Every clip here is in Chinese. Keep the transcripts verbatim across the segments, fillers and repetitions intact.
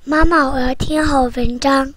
妈妈，我要听好文章。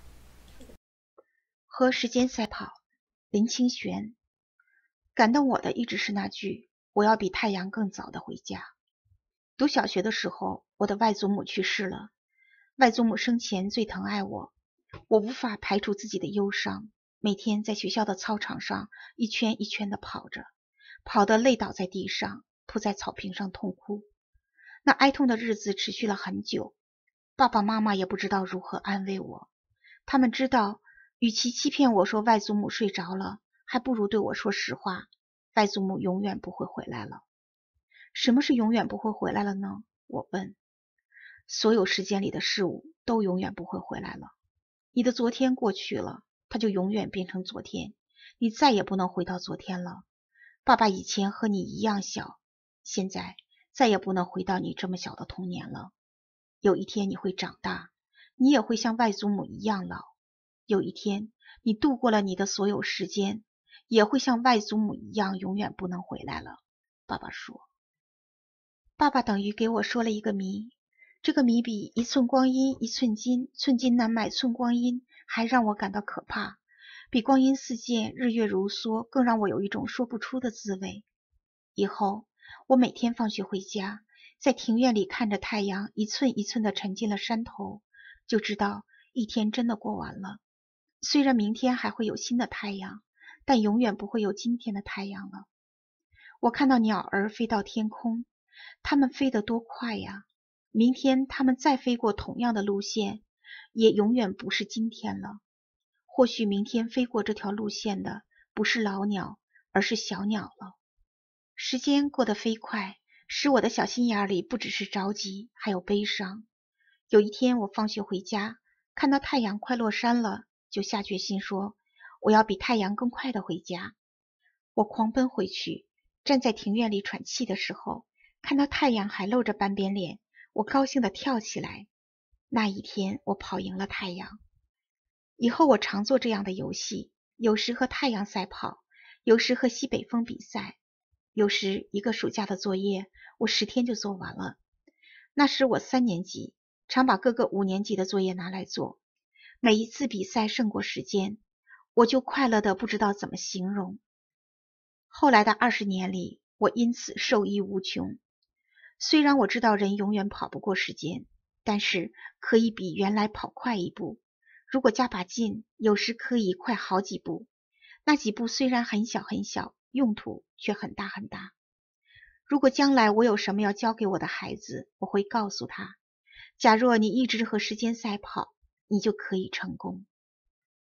和时间赛跑，林清玄。感动我的一直是那句我要比太阳更早的回家。读小学的时候，我的外祖母去世了。外祖母生前最疼爱我，我无法排除自己的忧伤，每天在学校的操场上一圈一圈地跑着，跑得累倒在地上，扑在草坪上痛哭。那哀痛的日子持续了很久，爸爸妈妈也不知道如何安慰我。他们知道与其欺骗我说外祖母睡着了，还不如对我说实话，外祖母永远不会回来了。什么是永远不会回来了呢？我问。所有时间里的事物都永远不会回来了。你的昨天过去了，它就永远变成昨天，你再也不能回到昨天了。爸爸以前和你一样小，现在再也不能回到你这么小的童年了。有一天你会长大，你也会像外祖母一样老。有一天你度过了你的所有时间，也会像外祖母一样永远不能回来了。爸爸说。爸爸等于给我说了一个谜，这个谜比一寸光阴一寸金，寸金难买寸光阴还让我感到可怕，比光阴似箭日月如梭更让我有一种说不出的滋味。以后我每天放学回家，在庭院里看着太阳一寸一寸地沉进了山头，就知道一天真的过完了。虽然明天还会有新的太阳，但永远不会有今天的太阳了。我看到鸟儿飞到天空，它们飞得多快呀！明天它们再飞过同样的路线，也永远不是今天了。或许明天飞过这条路线的不是老鸟，而是小鸟了。时间过得飞快，使我的小心眼里不只是着急，还有悲伤。有一天我放学回家，看到太阳快落山了，就下决心说，我要比太阳更快地回家。我狂奔回去，站在庭院里喘气的时候，看到太阳还露着半边脸，我高兴地跳起来。那一天我跑赢了太阳。以后我常做这样的游戏，有时和太阳赛跑，有时和西北风比赛，有时一个暑假的作业我十天就做完了。那时我三年级，常把各个五年级的作业拿来做。每一次比赛胜过时间，我就快乐的不知道怎么形容。后来的二十年里，我因此受益无穷。虽然我知道人永远跑不过时间，但是可以比原来跑快一步。如果加把劲，有时可以快好几步。那几步虽然很小很小，用途却很大很大。如果将来我有什么要教给我的孩子，我会告诉他，假若你一直和时间赛跑，你就可以成功。